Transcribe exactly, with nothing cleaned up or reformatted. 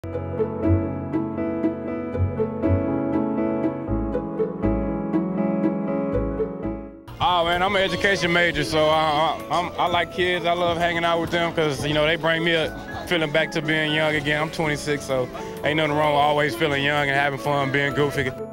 Oh man, I'm an education major, so I, I, I'm, I like kids. I love hanging out with them because, you know, they bring me up feeling back to being young again. I'm twenty-six, so ain't nothing wrong with always feeling young and having fun, being goofy.